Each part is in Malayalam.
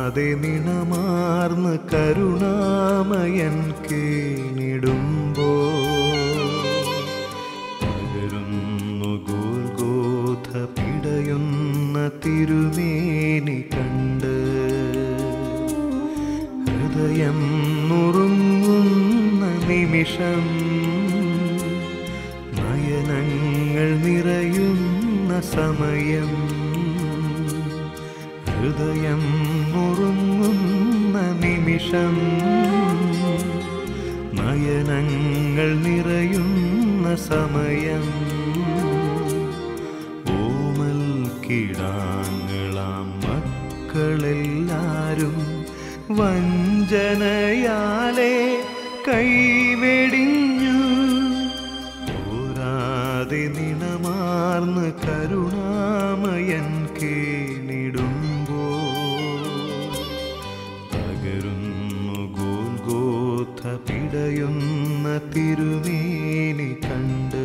നിണമാർന്ന് കരുണാമയൻ കേണിടുമ്പോൾ പകരുന്നു ഗോൽഗോഥ പിടയുന്ന തിരുമേനി കണ്ട് ഹൃദയം നുറുങ്ങുന്ന നിമിഷം നയനങ്ങൾ നിറയുന്ന സമയം ഹൃദയം നുറുങ്ങുന്ന നിമിഷം നയനങ്ങൾ നിറയുന്ന സമയം ഓമൽ കിടാങ്ങളാം മക്കളെല്ലാരും വഞ്ചനയാലെ കൈവെടിഞ്ഞു പോരാതെ നിണമാർന്ന് കരുണാമയൻ കേണിടുമ്പോൾ പകരുന്നു ഗോൽഗോഥ പിടയുന്ന തിരുമേനി കണ്ട്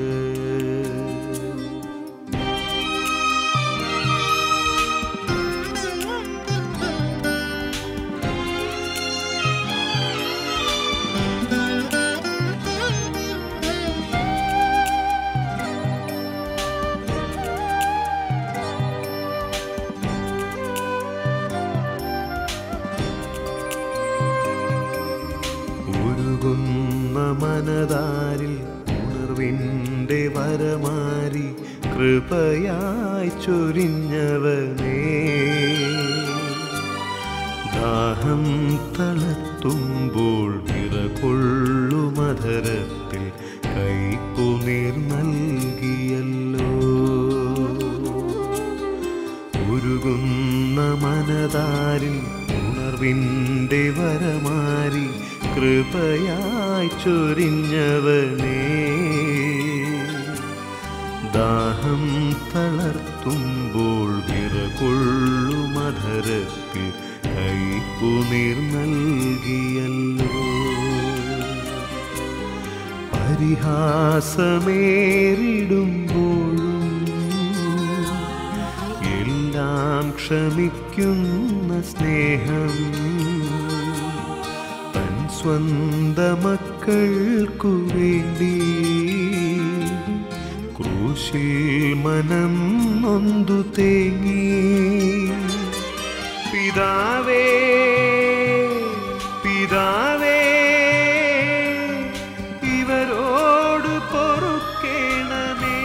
മനതാരിൽ ഉണർവിൻ്റെ വരമാരി കൃപയായി ചൊരിഞ്ഞവനേ ദാഹം തളർത്തുമ്പോൾ വിറകൊള്ളുമധരത്തിൽ കൈപ്പുനീർ നൽകിയല്ലോ ഉരുകുന്ന മനതാരിൽ ഉണർവിൻ്റെ വരമാരി കൃപയായി ചൊരിഞ്ഞവനേ ദാഹം തളർത്തുമ്പോൾ വിറകൊള്ളുമധരത്തിൽ കൈപ്പുനീർ നൽകിയല്ലോ പരിഹാസമേറിടുമ്പോഴും എല്ലാം ക്ഷമിക്കുന്ന സ്നേഹം സ്വന്ത മക്കൾക്കു വേണ്ടി ക്രൂശിൽ മനം നൊന്തു തേങ്ങി പിതാവേ പിതാവേ ഇവരോട് പൊറുക്കേണമേ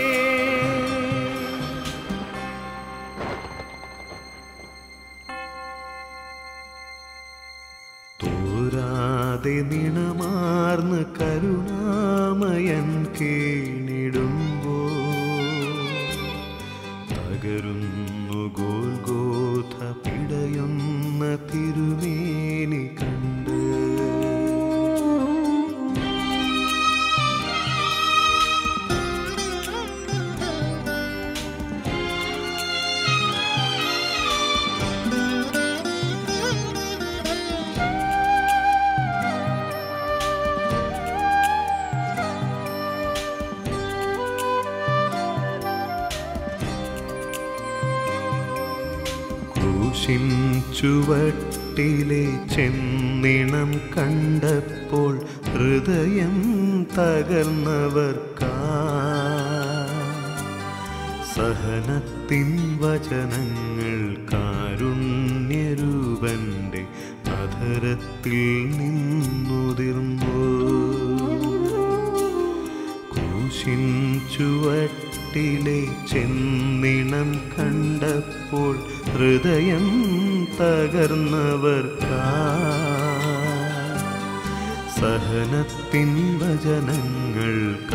തോരാതെ നിണമാർന്ന് കരുണാമയൻ കേണിടുമ്പോൾ പകരുന്നു ഗോൽഗോഥ പിടയുന്ന തിരുമേനി കണ്ട് ചുവട്ടിലെ ചെന്നിണം കണ്ടപ്പോൾ ഹൃദയം തകർന്നവർക്കാ സഹനത്തിൻ വചനങ്ങൾ കാരുണ്യരൂപന്റെ അധരത്തിൽ നിന്നുതിർന്നു ക്രൂശിൻ ചുവട്ടിലെ ചെന്നിണം കണ്ടപ്പോൾ ഹൃദയം തകർന്നവർക്കാ സഹനത്തിൻ വചനങ്ങൾ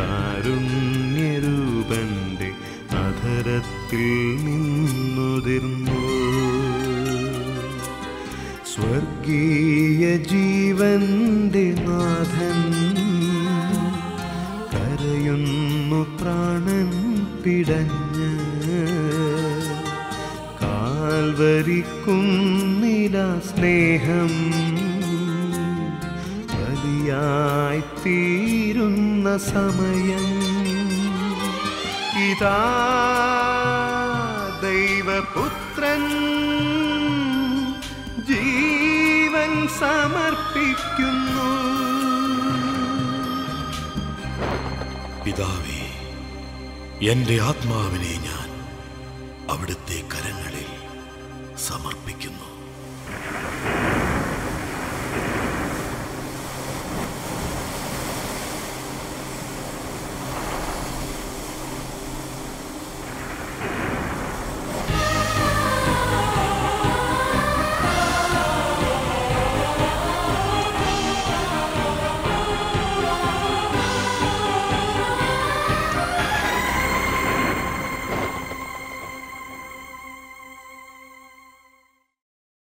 കാരുണ്യരൂപന്റെ അധരത്തിൽ നിന്നുതിർന്നു സ്വർഗീയ ജീവന്റെ നാഥൻ കരയുന്നു പ്രാണൻ പിടഞ്ഞ് കാൽവരിക്കുന്നില സ്നേഹം ബലിയായി തീരുന്ന സമയം ഇതാ ദൈവപുത്രൻ ജീ ജീവൻ സമർപ്പിക്കുന്നു. പിതാവേ, എന്റെ ആത്മാവിനെ ഞാൻ അവിടുത്തെ കരങ്ങളിൽ സമർപ്പിക്കുന്നു.